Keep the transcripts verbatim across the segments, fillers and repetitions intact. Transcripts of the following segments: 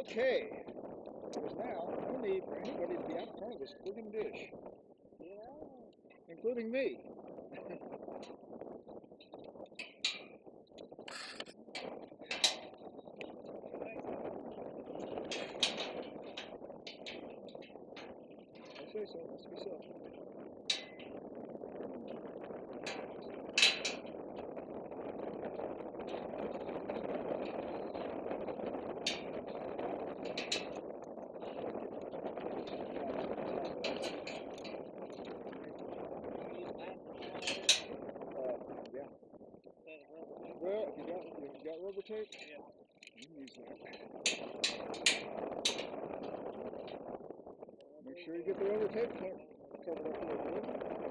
Okay, there's now no need for anybody to be out in front of this friggin' dish. Yeah. Including me. I say so, must be so. Well, if you got, if you got rubber tape, Yeah. you can use that. Make sure you get the rubber tape covered up a little bit.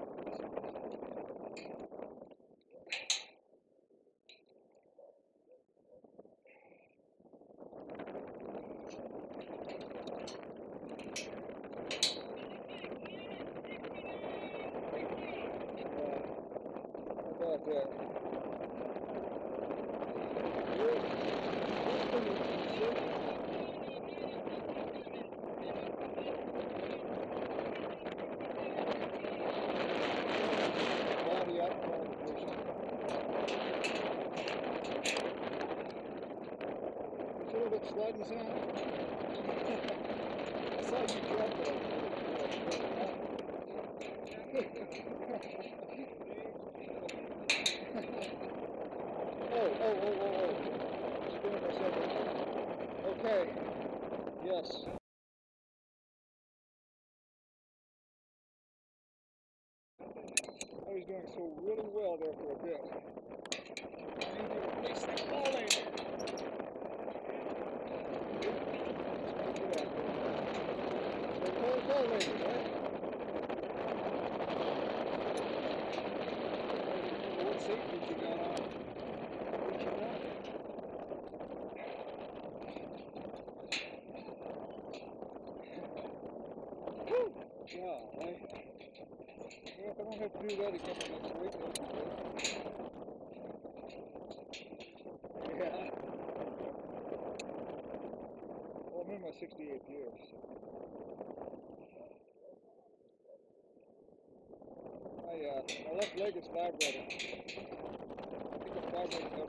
How about that? Body up on the person. There's a little bit sliding sound. I saw you drop it. Oh, oh, oh, oh, oh. Screwing myself up. Okay. Yes. I was doing so really well there for a bit. I need to replace that ball laser. They're called ball lasers, right? What safety you got on? What you got? Yeah, I, well, if I don't have to do that again next week, that'll be good. Yeah. Well, I'm in my sixty-eighth year, so. My, uh, my left leg is vibrating. I think it's vibrating